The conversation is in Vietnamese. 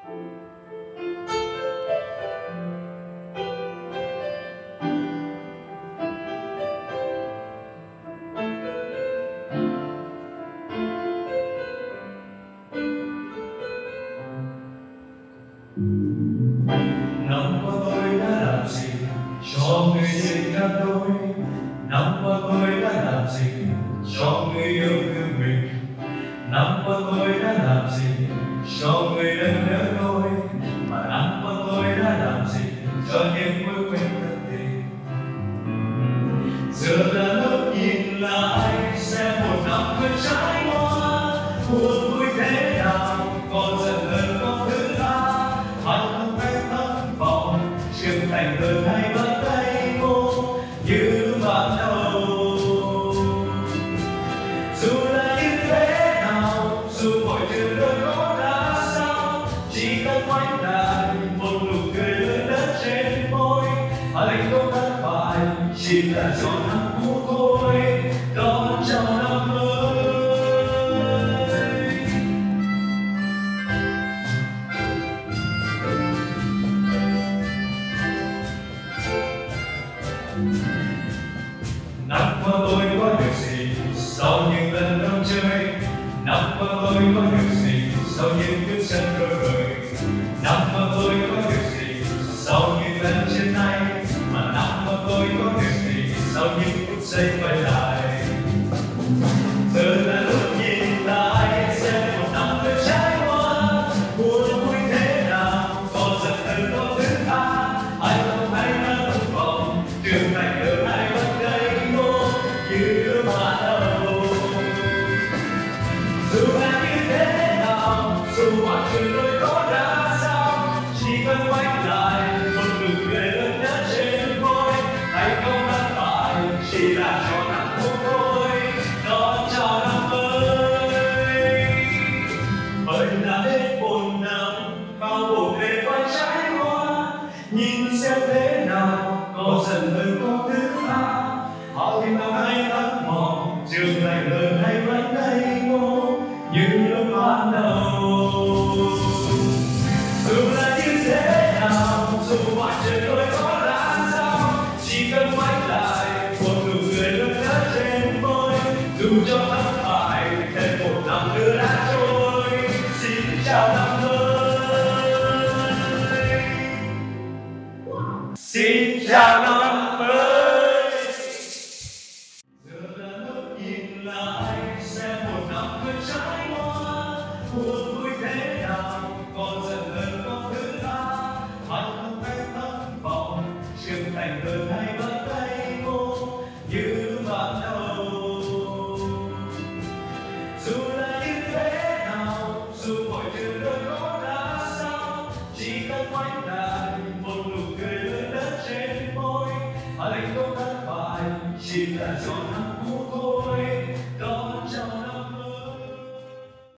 Năm qua tôi đã làm gì cho người trên các đôi? Năm qua tôi đã làm gì cho người yêu thương mình? Năm qua tôi đã làm gì cho người nâng đỡ tôi? Mà năm qua tôi đã làm gì cho những mối quen thân tình? Giờ là lúc nhìn lại xem một năm vừa trải qua, buồn vui thế nào, có giận hờn có thứ tha, hạnh phúc hay thất vọng, trưởng thành hơn hay vẫn ngây ngô như ban đầu. Dù là như thế nào, dù mọi chuyện luôn có ra sao, chỉ cần quay lại một nụ cười lớn nhất trên môi. Hạnh phúc thất bại chỉ là do năm cũ thôi, đón chào năm mới. Năm qua tôi có được gì sau những lần đông chơi? Năm qua tôi có được gì sau những bước chân đôi bời? Năm qua tôi có được gì sau những lần trên tay? Mà năm qua tôi có được gì sau những phút giây quay lại? Giờ là lúc nhìn lại xem một năm vừa trải qua, buồn vui thế nào, có giận hờn có thứ tha, hạnh phúc hay thất vọng, trưởng thành hơn hay vẫn ngây ngô như ban đầu. Dù là như thế nào, dù mọi chuyện luôn có ra sao, chỉ cần quay lại một nụ cười lớn nhất trên môi. Thành công thất bại chỉ là cho năm cũ thôi, đón chào năm mới. Bởi là hết một năm bao bộn bề phải trải qua, nhìn xem thế nào, có giận hờn có thứ tha, họ tìm nào hay thất vọng, trưởng thành hơn hay vẫn ngây ngô như lúc ban đầu. Dù là như thế nào, dù mọi chuyện luôn có ra sao, chỉ cần quay lại một nụ cười luôn nhất trên môi. Dù cho thất bại thêm một năm nữa đã trôi, xin chào năm mới. Xin chào năm mới. Giờ là lúc nhìn lại xem một năm vừa trải qua, buồn vui thế nào, có giận hờn có thứ tha, hạnh phúc hay thất vọng, trưởng thành hơn hay vẫn ngây ngô như ban đầu. Dù là như thế nào, dù mọi chuyện luôn có ra sao, chỉ cần quay lại một nụ cười lớn nhất trên môi. Hạnh phúc thất bại chỉ là do năm cũ thôi.